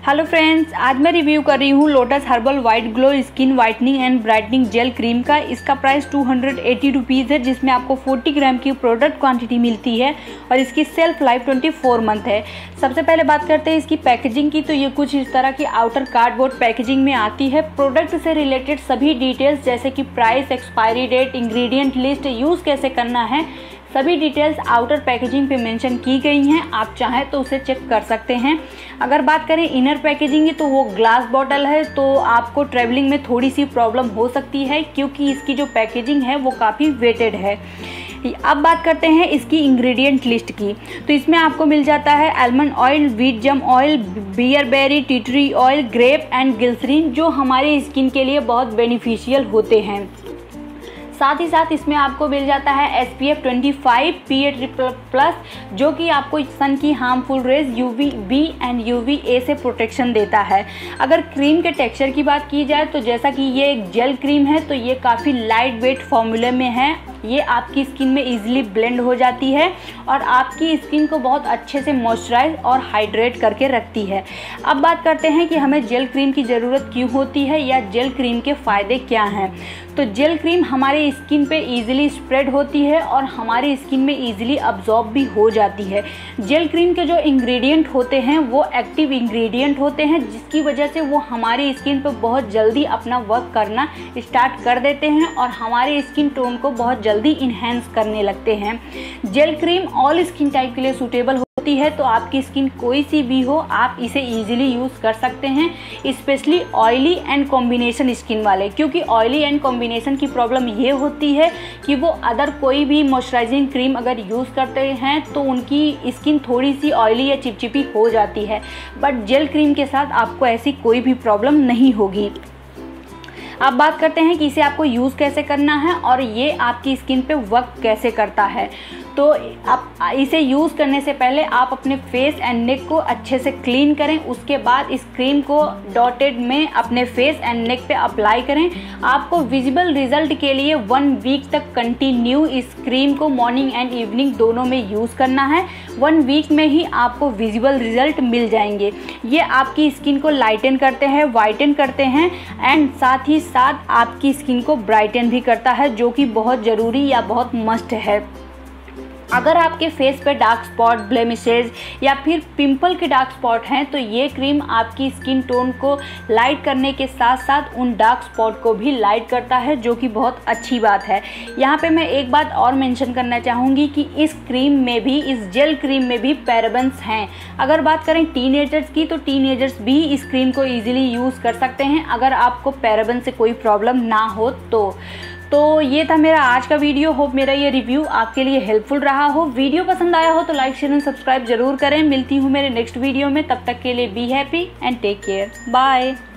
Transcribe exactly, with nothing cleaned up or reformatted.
Hello friends, आज मैं review कर रही हूँ lotus herbal white glow skin whitening and brightening gel cream का। इसका price two hundred eighty rupees है, जिसमें आपको फोर्टी ग्राम की प्रोडक्ट क्वांटिटी मिलती है और इसकी self life twenty four month है। सबसे पहले बात करते हैं इसकी पैकेजिंग की, तो ये कुछ इस तरह की आउटर कार्डबोर्ड पैकेजिंग में आती है। प्रोडक्ट से रिलेटेड सभी डिटेल्स जैसे कि price, expiry date, ingredient list, use कैसे करना है, सभी डिटेल्स आउटर पैकेजिंग पे मेंशन की गई हैं। आप चाहें तो उसे चेक कर सकते हैं। अगर बात करें इनर पैकेजिंग की, तो वो ग्लास बॉटल है, तो आपको ट्रैवलिंग में थोड़ी सी प्रॉब्लम हो सकती है क्योंकि इसकी जो पैकेजिंग है वो काफ़ी वेटेड है। अब बात करते हैं इसकी इंग्रेडिएंट लिस्ट की, तो इसमें आपको मिल जाता है almond oil, wheat germ oil, bearberry, tea tree oil, grape and glycerin, जो हमारी स्किन के लिए बहुत बेनिफिशियल होते हैं। साथ ही साथ इसमें आपको मिल जाता है S P F twenty five, P A triple plus, जो कि आपको सन की harmful rays U V B and U V A से प्रोटेक्शन देता है। अगर क्रीम के टेक्सचर की बात की जाए तो जैसा कि ये एक जेल क्रीम है, तो ये काफ़ी लाइट वेट फॉर्मूले में है। ये आपकी स्किन में इजीली ब्लेंड हो जाती है और आपकी स्किन को बहुत अच्छे से मॉइस्चराइज और हाइड्रेट करके रखती है। अब बात करते हैं कि हमें जेल क्रीम की ज़रूरत क्यों होती है या जेल क्रीम के फ़ायदे क्या हैं। तो जेल क्रीम हमारे स्किन पे इजीली स्प्रेड होती है और हमारी स्किन में इजीली अब्जॉर्ब भी हो जाती है। जेल क्रीम के जो इंग्रेडिएंट होते हैं वो एक्टिव इंग्रेडिएंट होते हैं, जिसकी वजह से वो हमारी स्किन पे बहुत जल्दी अपना वर्क करना स्टार्ट कर देते हैं और हमारे स्किन टोन को बहुत जल्दी इन्हेंस करने लगते हैं। Gel cream all skin type के लिए सूटेबल होती है, तो आपकी स्किन कोई सी भी हो आप इसे इजीली यूज़ कर सकते हैं, specially oily and combination skin वाले, क्योंकि ऑयली एंड कॉम्बिनेशन की प्रॉब्लम ये होती है कि वो अदर कोई भी मॉइस्चराइजिंग क्रीम अगर यूज़ करते हैं तो उनकी स्किन थोड़ी सी ऑयली या चिपचिपी हो जाती है, बट जेल क्रीम के साथ आपको ऐसी कोई भी प्रॉब्लम नहीं होगी। अब बात करते हैं कि इसे आपको यूज़ कैसे करना है और ये आपकी स्किन पे वर्क कैसे करता है। तो आप इसे यूज़ करने से पहले आप अपने फेस एंड नेक को अच्छे से क्लीन करें। उसके बाद इस क्रीम को डॉटेड में अपने फेस एंड नेक पे अप्लाई करें। आपको विजिबल रिजल्ट के लिए वन वीक तक कंटिन्यू इस क्रीम को मॉर्निंग एंड इवनिंग दोनों में यूज़ करना है। वन वीक में ही आपको विजिबल रिजल्ट मिल जाएंगे। ये आपकी स्किन को लाइटन करते हैं, वाइटन करते हैं एंड साथ ही साथ आपकी स्किन को ब्राइटन भी करता है, जो कि बहुत ज़रूरी या बहुत मस्ट है। अगर आपके फेस पे डार्क स्पॉट, ब्लेमिशेज या फिर पिंपल के डार्क स्पॉट हैं, तो ये क्रीम आपकी स्किन टोन को लाइट करने के साथ साथ उन डार्क स्पॉट को भी लाइट करता है, जो कि बहुत अच्छी बात है। यहाँ पे मैं एक बात और मेंशन करना चाहूँगी कि इस क्रीम में भी, इस जेल क्रीम में भी पैराबेन्स हैं। अगर बात करें टीनेजर्स की, तो टीनेजर्स भी इस क्रीम को ईजिली यूज़ कर सकते हैं अगर आपको पैराबेन से कोई प्रॉब्लम ना हो तो। तो ये था मेरा आज का वीडियो। होप मेरा ये रिव्यू आपके लिए हेल्पफुल रहा हो। वीडियो पसंद आया हो तो लाइक, शेयर एंड सब्सक्राइब जरूर करें। मिलती हूँ मेरे नेक्स्ट वीडियो में, तब तक के लिए be happy and take care. Bye.